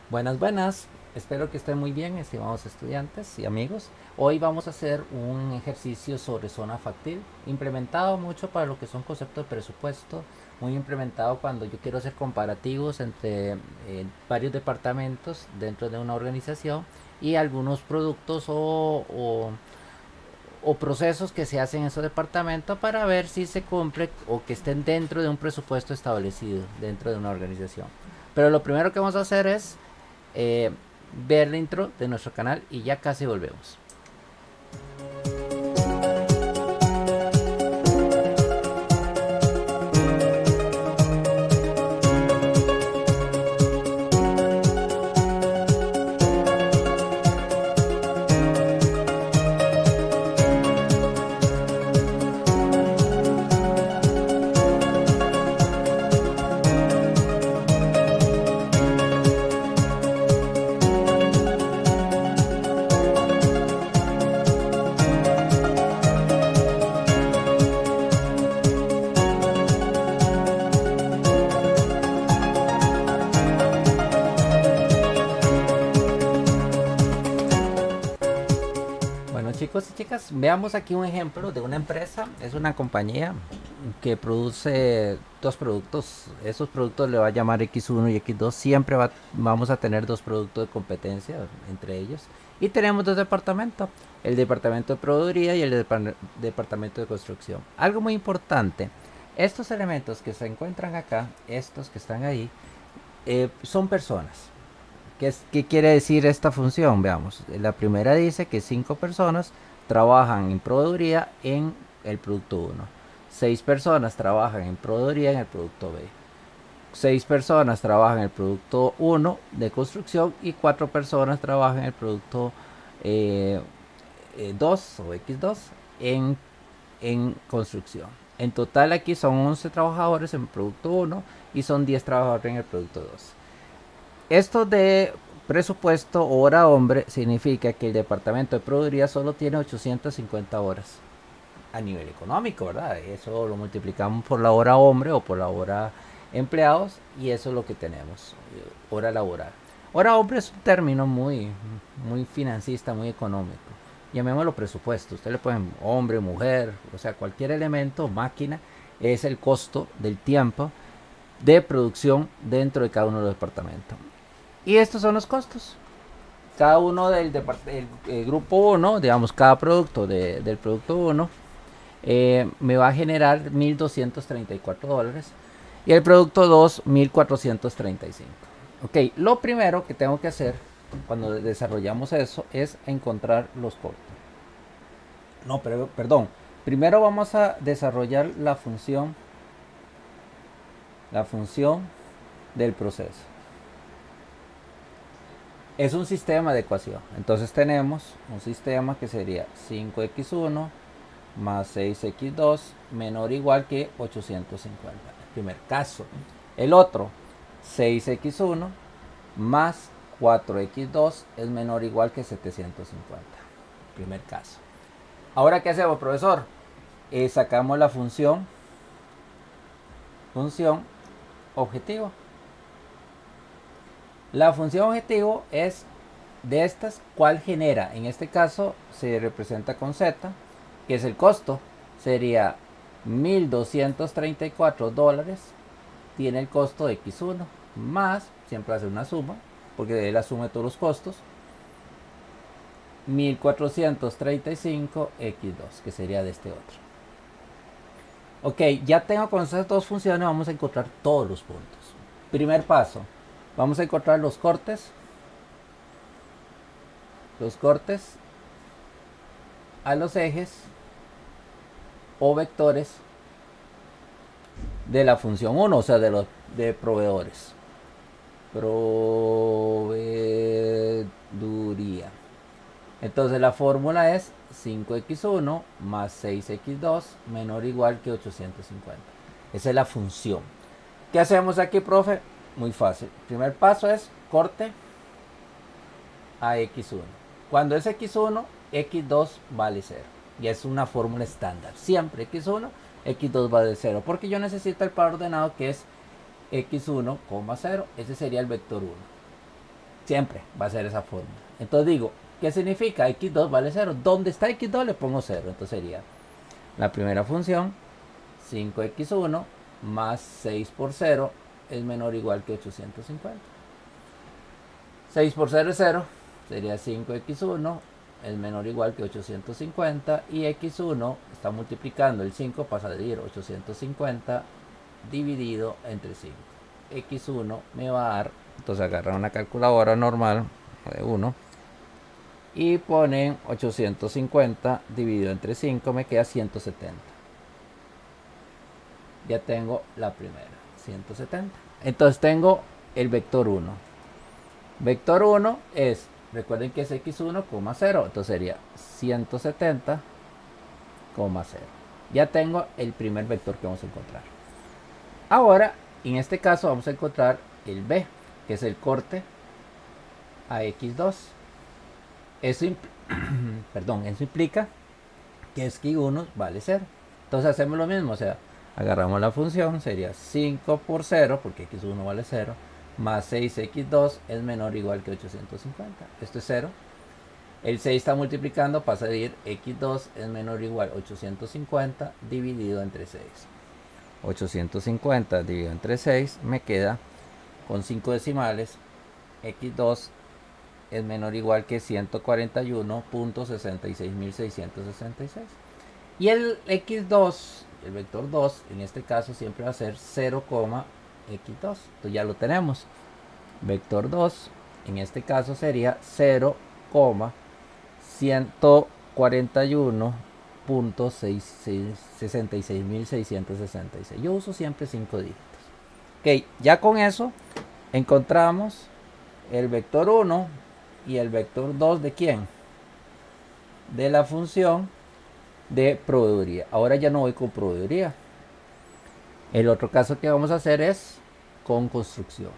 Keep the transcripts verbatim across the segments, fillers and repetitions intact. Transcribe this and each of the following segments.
Buenas, buenas. Espero que estén muy bien, estimados estudiantes y amigos. Hoy vamos a hacer un ejercicio sobre zona factil, implementado mucho para lo que son conceptos de presupuesto, muy implementado cuando yo quiero hacer comparativos entre eh, varios departamentos dentro de una organización y algunos productos o, o, o procesos que se hacen en esos departamentos para ver si se cumple o que estén dentro de un presupuesto establecido dentro de una organización. Pero lo primero que vamos a hacer es eh, ver la intro de nuestro canal y ya casi volvemos. Bueno, chicos y chicas, veamos aquí un ejemplo de una empresa. Es una compañía que produce dos productos. Esos productos le va a llamar equis uno y equis dos. Siempre va, vamos a tener dos productos de competencia entre ellos. Y tenemos dos departamentos, el departamento de proveeduría y el depart departamento de construcción. Algo muy importante, estos elementos que se encuentran acá, estos que están ahí, eh, son personas. ¿Qué, es, ¿Qué quiere decir esta función? Veamos. La primera dice que cinco personas trabajan en proveeduría en el producto uno. seis personas trabajan en proveeduría en el producto B. seis personas trabajan en el producto uno de construcción y cuatro personas trabajan en el producto eh, eh, dos o equis dos en, en construcción. En total aquí son once trabajadores en el producto uno y son diez trabajadores en el producto dos. Esto de presupuesto hora hombre significa que el departamento de proveeduría solo tiene ochocientas cincuenta horas a nivel económico, ¿verdad? Eso lo multiplicamos por la hora hombre o por la hora empleados y eso es lo que tenemos, hora laboral. Hora hombre es un término muy, muy financista, muy económico. Llamémoslo presupuesto. Usted le pueden hombre, mujer, o sea, cualquier elemento, máquina, es el costo del tiempo de producción dentro de cada uno de los departamentos. Y estos son los costos. Cada uno del el, el grupo uno, digamos, cada producto de, del producto uno, eh, me va a generar mil doscientos treinta y cuatro dólares. Y el producto dos, mil cuatrocientos treinta y cinco. Ok, lo primero que tengo que hacer cuando desarrollamos eso es encontrar los costos. No, pero, perdón. Primero vamos a desarrollar la función, la función del proceso. Es un sistema de ecuación. Entonces tenemos un sistema que sería cinco equis uno más seis equis dos menor o igual que ochocientos cincuenta. El primer caso. El otro, seis equis uno más cuatro equis dos es menor o igual que setecientos cincuenta. Primer caso. Ahora, ¿qué hacemos, profesor? Eh, sacamos la función, función objetivo. La función objetivo es de estas, ¿cuál genera? En este caso se representa con z, que es el costo. Sería mil doscientos treinta y cuatro dólares. Tiene el costo de equis uno más, siempre hace una suma, porque es la suma de todos los costos, mil cuatrocientos treinta y cinco equis dos, que sería de este otro. Ok, ya tengo con esas dos funciones, vamos a encontrar todos los puntos. Primer paso. Vamos a encontrar los cortes, los cortes a los ejes o vectores de la función uno, o sea, de los de proveedores. Proveeduría. Entonces la fórmula es cinco equis uno más seis equis dos menor o igual que ochocientos cincuenta. Esa es la función. ¿Qué hacemos aquí, profe? Muy fácil. El primer paso es corte a equis uno. Cuando es equis uno, equis dos vale cero. Y es una fórmula estándar. Siempre equis uno, equis dos vale cero. Porque yo necesito el par ordenado que es equis uno, cero. Ese sería el vector uno. Siempre va a ser esa fórmula. Entonces digo, ¿qué significa? equis dos vale cero. ¿Dónde está equis dos? Le pongo cero. Entonces sería la primera función, cinco equis uno más seis por cero es menor o igual que ochocientos cincuenta. seis por cero es cero, sería cinco equis uno es menor o igual que ochocientos cincuenta, y equis uno está multiplicando el cinco, pasa a dividir ochocientos cincuenta dividido entre cinco. equis uno me va a dar, entonces agarran una calculadora normal de uno y ponen ochocientos cincuenta dividido entre cinco, me queda ciento setenta. Ya tengo la primera, ciento setenta. Entonces tengo el vector uno. Vector uno es, recuerden que es equis uno, cero, entonces sería ciento setenta, cero. Ya tengo el primer vector que vamos a encontrar. Ahora, en este caso vamos a encontrar el b, que es el corte a equis dos. Eso, impl perdón, eso implica que equis uno vale cero. Entonces hacemos lo mismo, o sea, agarramos la función, sería cinco por cero, porque equis uno vale cero, más seis equis dos es menor o igual que ochocientos cincuenta. Esto es cero. El seis está multiplicando, pasa a dividir, equis dos es menor o igual a ochocientos cincuenta dividido entre seis. ochocientos cincuenta dividido entre seis me queda con cinco decimales, equis dos es menor o igual que ciento cuarenta y uno punto sesenta y seis mil seiscientos sesenta y seis. Y el equis dos, el vector dos, en este caso siempre va a ser cero, equis dos. Entonces ya lo tenemos. Vector dos, en este caso sería cero, ciento cuarenta y uno punto sesenta y seis mil seiscientos sesenta y seis. Yo uso siempre cinco dígitos. Ok, ya con eso encontramos el vector uno y el vector dos de quién, de la función de proveeduría. Ahora ya no voy con proveeduría. El otro caso que vamos a hacer es con construcción,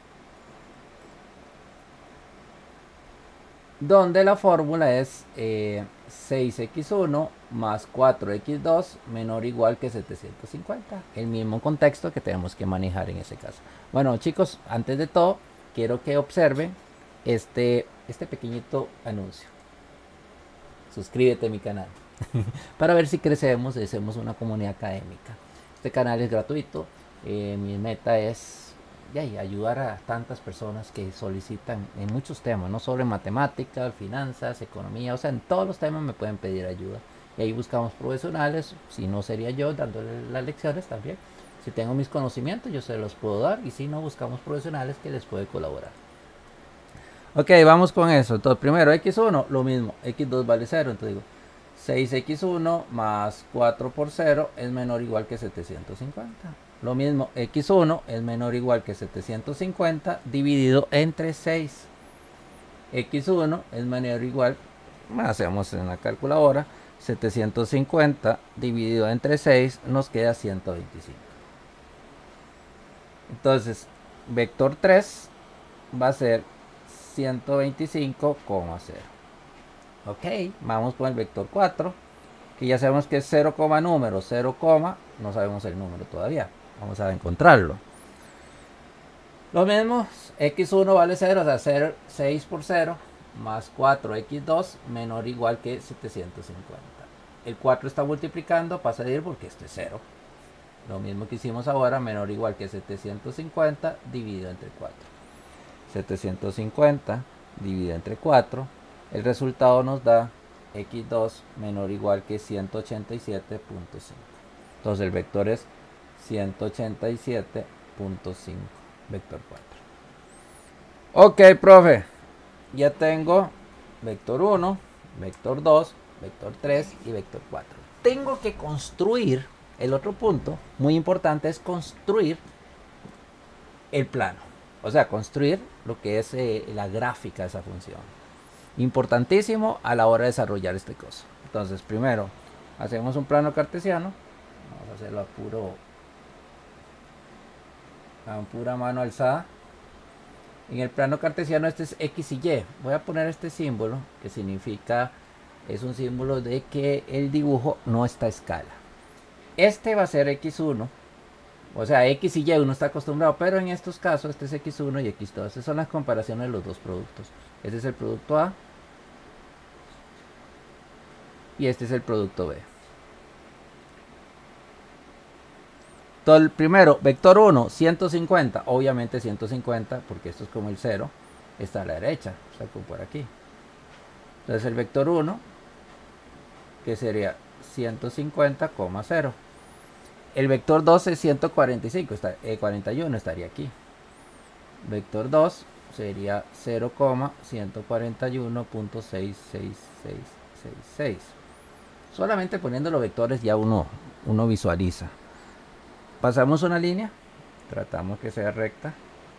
donde la fórmula es eh, seis equis uno más cuatro equis dos menor o igual que setecientos cincuenta. El mismo contexto que tenemos que manejar en ese caso. Bueno, chicos, antes de todo quiero que observen este, este pequeñito anuncio. Suscríbete a mi canal para ver si crecemos y hacemos una comunidad académica. Este canal es gratuito. Eh, mi meta es ya, ayudar a tantas personas que solicitan en muchos temas, no solo en matemáticas, finanzas, economía, o sea, en todos los temas me pueden pedir ayuda. Y ahí buscamos profesionales, si no sería yo dándole las lecciones también. Si tengo mis conocimientos, yo se los puedo dar, y si no, buscamos profesionales que les puede colaborar. Ok, vamos con eso. Entonces, primero, equis uno, lo mismo, equis dos vale cero, entonces digo, seis equis uno más cuatro por cero es menor o igual que setecientos cincuenta. Lo mismo, equis uno es menor o igual que setecientos cincuenta dividido entre seis. equis uno es menor o igual, hacemos en la calculadora, setecientos cincuenta dividido entre seis nos queda ciento veinticinco. Entonces, vector tres va a ser ciento veinticinco, cero. Ok, vamos con el vector cuatro, que ya sabemos que es cero, número, cero, no sabemos el número todavía. Vamos a encontrarlo. Lo mismo, equis uno vale cero, o sea, cero, seis por cero, más cuatro equis dos menor o igual que setecientos cincuenta. El cuatro está multiplicando, pasa a dividir porque esto es cero. Lo mismo que hicimos ahora, menor o igual que setecientos cincuenta dividido entre cuatro. setecientos cincuenta dividido entre cuatro. El resultado nos da equis dos menor o igual que ciento ochenta y siete punto cinco. Entonces el vector es ciento ochenta y siete punto cinco, vector cuatro. Ok, profe, ya tengo vector uno, vector dos, vector tres y vector cuatro. Tengo que construir, el otro punto muy importante es construir el plano. O sea, construir lo que es eh, la gráfica de esa función. Importantísimo a la hora de desarrollar este coso. Entonces, primero, hacemos un plano cartesiano. Vamos a hacerlo a puro a pura mano alzada. En el plano cartesiano este es X y Y. Voy a poner este símbolo que significa, es un símbolo de que el dibujo no está a escala. Este va a ser equis uno O sea, X y Y uno está acostumbrado, pero en estos casos este es equis uno y equis dos. Estas son las comparaciones de los dos productos. Este es el producto A y este es el producto B. Entonces, el primero, vector uno, ciento cincuenta. Obviamente ciento cincuenta, porque esto es como el cero, está a la derecha, está como por aquí. Entonces el vector uno, que sería ciento cincuenta, cero. El vector dos es ciento cuarenta y cinco, está, eh, cuarenta y uno estaría aquí. Vector dos sería cero, ciento cuarenta y uno punto seiscientos sesenta y seis sesenta y seis. Solamente poniendo los vectores ya uno, uno visualiza. Pasamos una línea, tratamos que sea recta.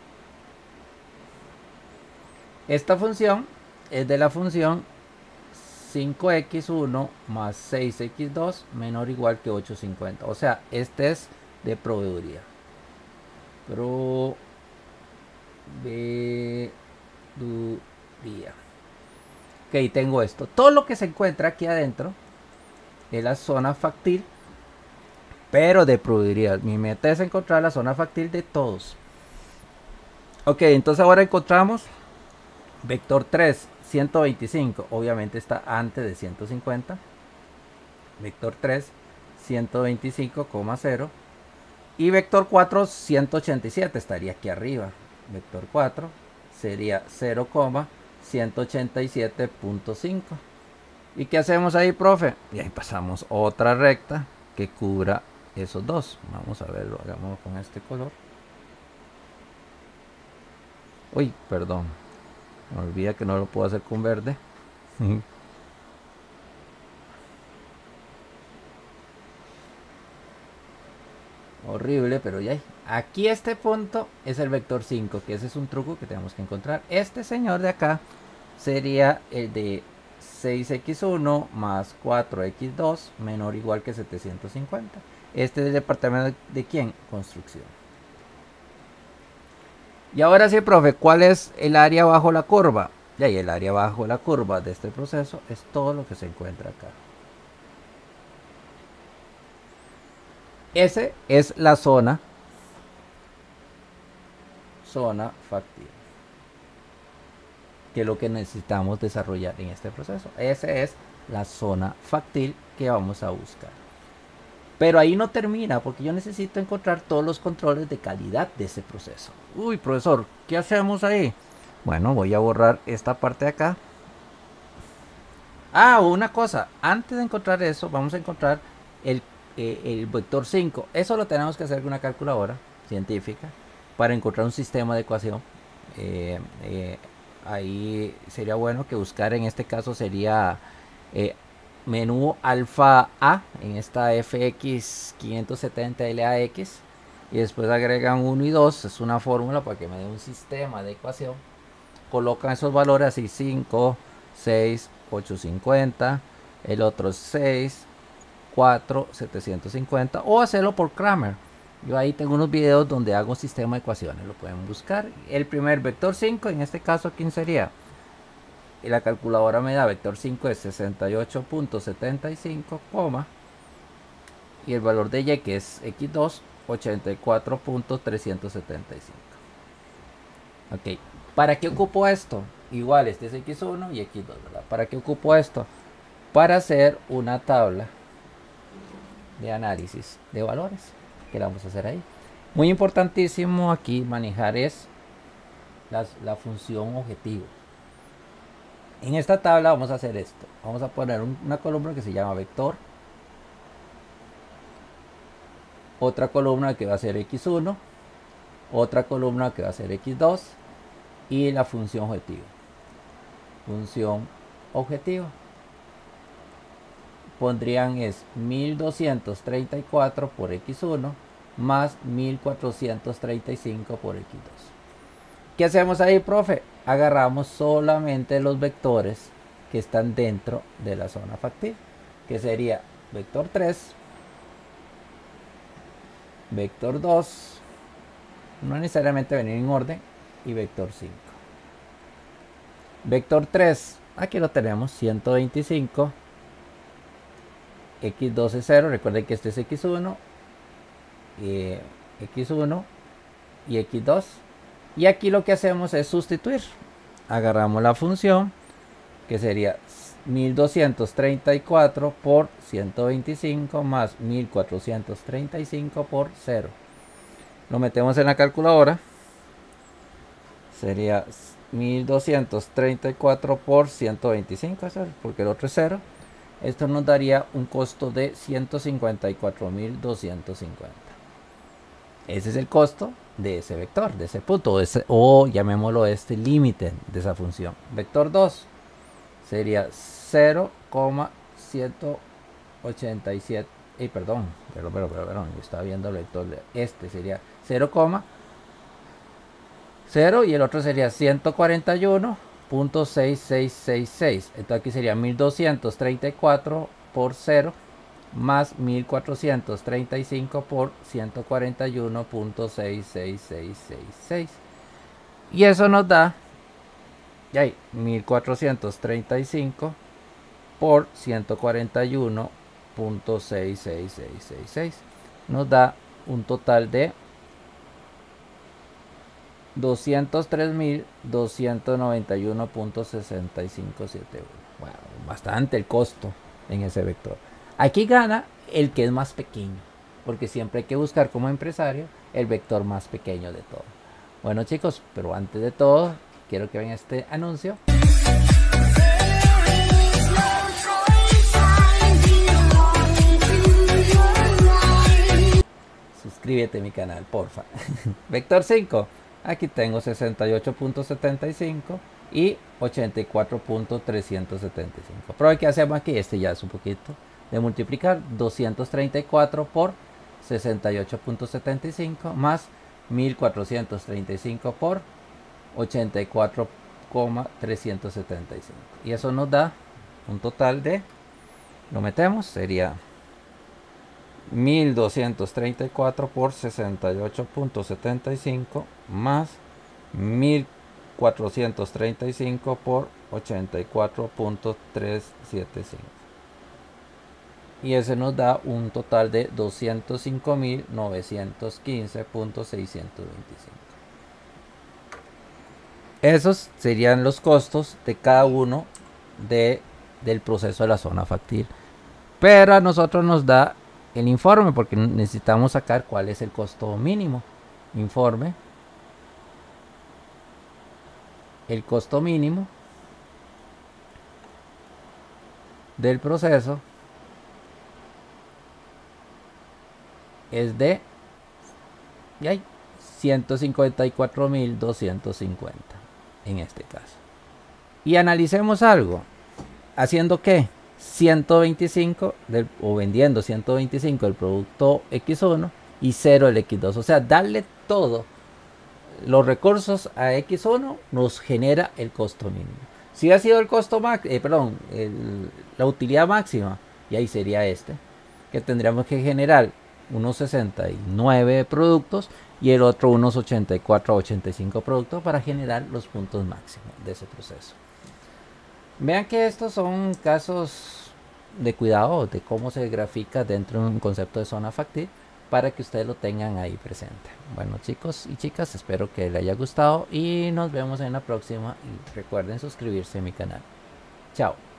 Esta función es de la función cinco equis uno más seis equis dos menor o igual que ochocientos cincuenta. O sea, este es de proveeduría. Proveeduría. Ok, tengo esto. Todo lo que se encuentra aquí adentro es la zona factil, pero de proveeduría. Mi meta es encontrar la zona factil de todos. Ok, entonces ahora encontramos vector tres, ciento veinticinco, obviamente está antes de ciento cincuenta. Vector tres, ciento veinticinco, cero. Y vector cuatro, ciento ochenta y siete, estaría aquí arriba. Vector cuatro sería cero, ciento ochenta y siete punto cinco. ¿Y qué hacemos ahí, profe? Y ahí pasamos otra recta que cubra esos dos. Vamos a verlo, hagamos con este color. Uy, perdón. Me olvida que no lo puedo hacer con verde. Horrible, pero ya hay. Aquí este punto es el vector cinco, que ese es un truco que tenemos que encontrar. Este señor de acá sería el de seis equis uno más cuatro equis dos menor o igual que setecientos cincuenta. Este es el departamento de quién? Construcción. Y ahora sí, profe, ¿cuál es el área bajo la curva? Y ahí el área bajo la curva de este proceso es todo lo que se encuentra acá. Ese es la zona, zona factible, que es lo que necesitamos desarrollar en este proceso. Esa es la zona factil que vamos a buscar. Pero ahí no termina, porque yo necesito encontrar todos los controles de calidad de ese proceso. Uy, profesor, ¿qué hacemos ahí? Bueno, voy a borrar esta parte de acá. Ah, una cosa, antes de encontrar eso, vamos a encontrar el, eh, el vector cinco. Eso lo tenemos que hacer con una calculadora científica para encontrar un sistema de ecuación. Eh, eh, ahí sería bueno que buscar, en este caso sería eh, menú alfa A, en esta F X quinientos setenta L A X, y después agregan uno y dos, es una fórmula para que me dé un sistema de ecuación. Colocan esos valores así, cinco, seis, ochocientos cincuenta, el otro seis, cuatro, setecientos cincuenta, o hacerlo por Cramer. Yo ahí tengo unos videos donde hago un sistema de ecuaciones, lo pueden buscar. El primer vector cinco, en este caso, ¿quién sería? Y la calculadora me da vector cinco de sesenta y ocho punto setenta y cinco, y el valor de y, que es equis dos, ochenta y cuatro punto trescientos setenta y cinco. Ok, ¿para qué ocupo esto? Igual, este es equis uno y equis dos, ¿verdad? ¿Para qué ocupo esto? Para hacer una tabla de análisis de valores, que la vamos a hacer ahí. Muy importantísimo aquí manejar es la, la función objetivo. En esta tabla vamos a hacer esto. Vamos a poner un, una columna que se llama vector. Otra columna que va a ser equis uno. Otra columna que va a ser equis dos. Y la función objetivo. Función objetivo. Pondrían es mil doscientos treinta y cuatro por equis uno más mil cuatrocientos treinta y cinco por equis dos. ¿Qué hacemos ahí, profe? Agarramos solamente los vectores que están dentro de la zona factible, que sería vector tres, vector dos, no necesariamente venir en orden, y vector cinco. Vector tres, aquí lo tenemos, ciento veinticinco, equis dos es cero, recuerden que este es equis uno, eh, equis uno y equis dos. Y aquí lo que hacemos es sustituir. Agarramos la función que sería mil doscientos treinta y cuatro por ciento veinticinco más mil cuatrocientos treinta y cinco por cero. Lo metemos en la calculadora. Sería mil doscientos treinta y cuatro por ciento veinticinco, porque el otro es cero. Esto nos daría un costo de ciento cincuenta y cuatro mil doscientos cincuenta. Ese es el costo de ese vector, de ese punto, ese, o llamémoslo este límite de esa función. Vector dos sería cero coma ciento ochenta y siete, eh, perdón, pero, pero, pero, perdón, yo estaba viendo el vector de este, sería cero, cero y el otro sería ciento cuarenta y uno punto seis seis seis seis. Entonces aquí sería mil doscientos treinta y cuatro por cero más mil cuatrocientos treinta y cinco por ciento cuarenta y uno punto seis seis seis seis seis. Y eso nos da y ahí, mil cuatrocientos treinta y cinco por ciento cuarenta y uno punto seis seis seis seis seis. Nos da un total de doscientos tres mil doscientos noventa y uno punto sesenta y cinco setenta y uno. Bueno, bastante el costo en ese vector. Aquí gana el que es más pequeño, porque siempre hay que buscar como empresario el vector más pequeño de todo. Bueno chicos, pero antes de todo quiero que vean este anuncio. Suscríbete a mi canal, porfa. Vector cinco. Aquí tengo sesenta y ocho punto setenta y cinco y ochenta y cuatro punto trescientos setenta y cinco. Pero ¿qué hacemos aquí? Este ya es un poquito de multiplicar. Doscientos treinta y cuatro por sesenta y ocho punto setenta y cinco más mil cuatrocientos treinta y cinco por ochenta y cuatro punto trescientos setenta y cinco. Y eso nos da un total de, lo metemos, sería mil doscientos treinta y cuatro por sesenta y ocho punto setenta y cinco más mil cuatrocientos treinta y cinco por ochenta y cuatro punto trescientos setenta y cinco. Y ese nos da un total de doscientos cinco mil novecientos quince punto seiscientos veinticinco. Esos serían los costos de cada uno de, del proceso de la zona factible. Pero a nosotros nos da el informe, porque necesitamos sacar cuál es el costo mínimo. Informe. El costo mínimo del proceso es de ciento cincuenta y cuatro mil doscientos cincuenta en este caso. Y analicemos algo. ¿Haciendo qué? ciento veinticinco del, o vendiendo ciento veinticinco del producto equis uno y cero el equis dos. O sea, darle todo los recursos a equis uno nos genera el costo mínimo. Si ha sido el costo máximo, eh, perdón, el, la utilidad máxima, y ahí sería este, que tendríamos que generar unos sesenta y nueve productos y el otro unos ochenta y cuatro a ochenta y cinco productos para generar los puntos máximos de ese proceso. Vean que estos son casos de cuidado de cómo se grafica dentro de un concepto de zona factible para que ustedes lo tengan ahí presente. Bueno chicos y chicas, espero que les haya gustado y nos vemos en la próxima y recuerden suscribirse a mi canal. Chao.